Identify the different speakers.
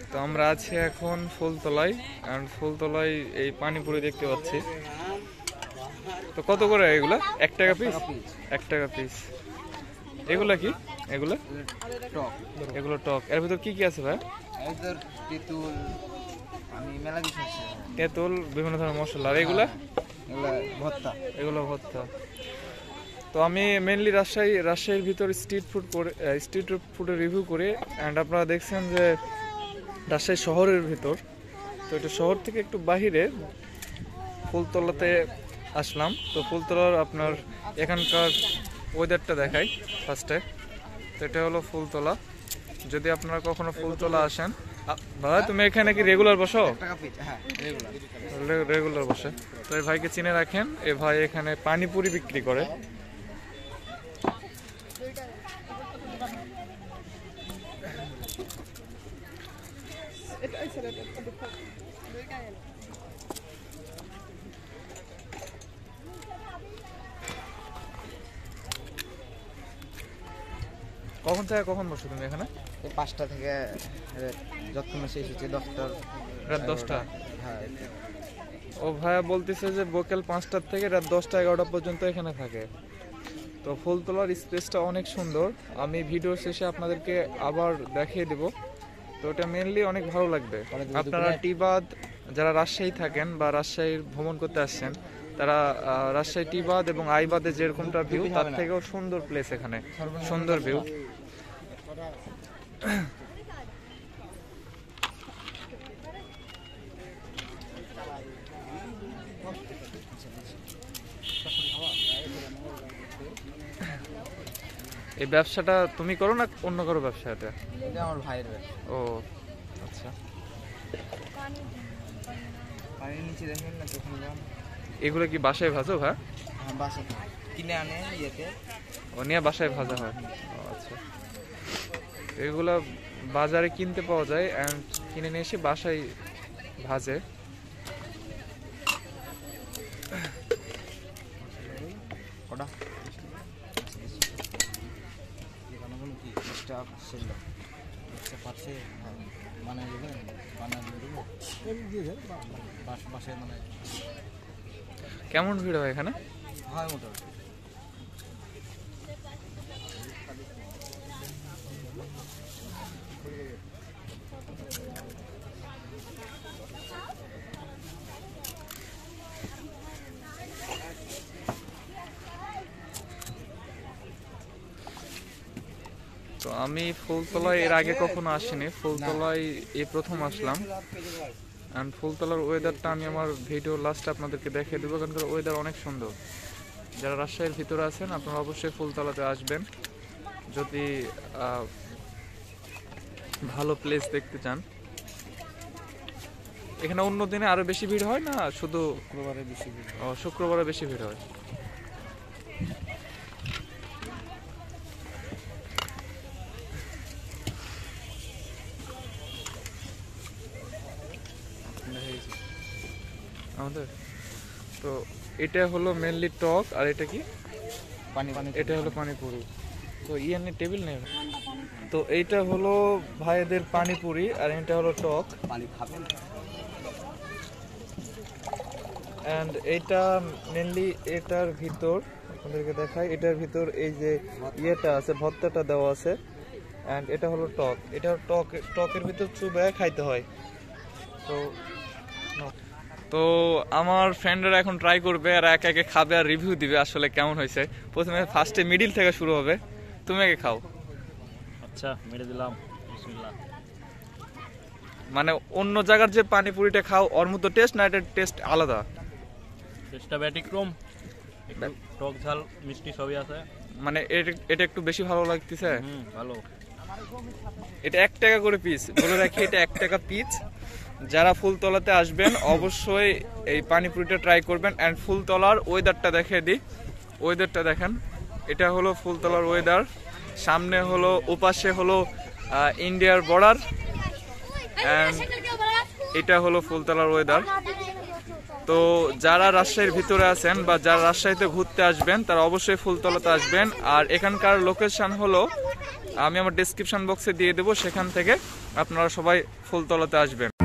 Speaker 1: তো আমরা আছি এখন ফুলতলায়, আর ফুলতলায় এই পানিপুরি দেখতে পাচ্ছি। তো কত করে এগুলা? 1 টাকা পিস? 1 টাকা পিস। এগুলা কি? এগুলা
Speaker 2: টক।
Speaker 1: এগুলো টক। এর ভিতর কি কি আছে ভাই?
Speaker 2: এর তেঁতুল, আমি মেলা কিছু আছে।
Speaker 1: তেঁতুল, বিভিন্ন ধরনের মশলা। আর এগুলা?
Speaker 2: এগুলা ভর্তা।
Speaker 1: এগুলো ভর্তা। তো আমি মেইনলি রাজশাহীর ভিতর স্ট্রিট ফুডের রিভিউ করি। অ্যান্ড আপনারা দেখছেন যে রাজশাহী শহরের ভিতর, তো এটা শহর থেকে একটু বাহিরে ফুলতলাতে আসলাম। তো ফুলতলার আপনার এখানকার ওয়েদারটা দেখাই ফার্স্টে। তো এটা হলো ফুলতলা। যদি আপনারা কখনো ফুলতলা আসেন, ভাই তুমি এখানে কি রেগুলার বসো? রেগুলার বসে। তো এই ভাইকে চিনে রাখেন, এই ভাই এখানে পানিপুরি বিক্রি করে। কখন থেকে কখন বসো তুমি এখানে?
Speaker 2: 5টা থেকে যতক্ষণ শেষ হচ্ছে 10টা,
Speaker 1: রাত 10টা।
Speaker 2: হ্যাঁ।
Speaker 1: ও ভাইয়া বলতেছে যে বিকেল 5টা থেকে রাত 10টা 11টা পর্যন্ত এখানে থাকে। তো ফুলতলার স্পেসটা অনেক সুন্দর, আমি ভিডিও শেষে আপনাদেরকে আবার দেখিয়ে দেব। তো এটা মেনলি অনেক ভালো লাগবে। আপনারা টিবাদ যারা রাজশাহী থাকেন বা রাজশাহীর ভ্রমণ করতে আসছেন, তারা রাজশাহী টিবাদ এবং আইবাদে যেরকমটা ভিউ, তার থেকেও সুন্দর প্লেস এখানে, সুন্দর ভিউ। এই ব্যবসাটা তুমি করো না অন্য কারো ব্যবসা? এটা
Speaker 2: আমার ভাইয়ের ব্যবসা।
Speaker 1: ও আচ্ছা।
Speaker 2: পানির নিচে দেখেন না তখন
Speaker 1: এগুলো কি বাসায় ভাজো ভাই?
Speaker 2: হ্যাঁ, বাসা কিনে আনে ইয়েতে,
Speaker 1: ও নিয়ে বাসায় ভাজা হয়। ও আচ্ছা। এগুলা বাজারে কিনতে পাওয়া যায়, এন্ড কিনে নিয়ে এসে বাসায় ভাজে।
Speaker 2: ওটা
Speaker 1: কেমন ভিড় হয় এখানে?
Speaker 2: হয় মোটামুটি।
Speaker 1: তো আমি ফুলতলায় এর আগে কখনো আসিনি, ফুলতলায় এই প্রথম আসলাম। অ্যান্ড ফুলতলার ওয়েদারটা আমি আমার ভিডিও লাস্টে আপনাদেরকে দেখিয়ে দেবো, কারণ ওয়েদার অনেক সুন্দর। যারা রাজশাহীর ভিতরে আছেন আপনারা অবশ্যই ফুলতলাতে আসবেন যদি ভালো প্লেস দেখতে চান। এখানে অন্য দিনে আরো বেশি ভিড় হয় না? শুধু
Speaker 2: শুক্রবারে বেশি ভিড়।
Speaker 1: ও, শুক্রবারে বেশি ভিড় হয়। আমাদের তো এটা হলো মেনলি টক, আর এটা কি?
Speaker 2: পানি।
Speaker 1: এটা হলো পানিপুরি। তো ইয়ানি টেবিল নেই। তো এইটা হলো ভাইদের পানিপুরি, আর এটা হলো টক।
Speaker 2: পানি খাবেন?
Speaker 1: অ্যান্ড এইটা মেনলি এটার ভিতর আপনাদেরকে দেখাই, এটার ভিতর এই যে ইয়েটা আছে, ভর্তাটা দেওয়া আছে। অ্যান্ড এটা হলো টক। এটা টকের ভিতর চুবায় খাইতে হয়। তো আমার ফ্রেন্ডরা এখন ট্রাই করবে আর একে একে খাবে আর রিভিউ দিবে আসলে কেমন হয়েছে। প্রথমে ফার্স্টে মিডিল থেকে শুরু হবে। তুমি আগে খাও।
Speaker 3: আচ্ছা, মেরে দিলাম। বিসমিল্লাহ।
Speaker 1: মানে অন্য জায়গার যে পানিপুরিটা খাও ওর মতো টেস্ট না, এটার টেস্ট আলাদা?
Speaker 3: টেস্টটা ব্যতিক্রম, টক ঝাল মিষ্টি সবই আছে।
Speaker 1: মানে এটা একটু বেশি ভালো লাগতেছে।
Speaker 3: ভালো।
Speaker 1: এটা 1 টাকা করে পিস, বলে রাখি এটা 1 টাকা পিস। যারা ফুলতলাতে আসবেন অবশ্যই এই পানিপুরিটা ট্রাই করবেন। অ্যান্ড ফুলতলার ওয়েদারটা দেখিয়ে দিই, ওয়েদারটা দেখেন। এটা হলো ফুলতলার ওয়েদার। সামনে হলো, ওপাশে হলো ইন্ডিয়ার বর্ডার। অ্যান্ড এটা হলো ফুলতলার ওয়েদার। তো যারা রাজশাহীর ভিতরে আছেন বা যারা রাজশাহীতে ঘুরতে আসবেন তারা অবশ্যই ফুলতলাতে আসবেন। আর এখানকার লোকেশন হলো আমি আমার ডেসক্রিপশন বক্সে দিয়ে দেবো, সেখান থেকে আপনারা সবাই ফুলতলাতে আসবেন।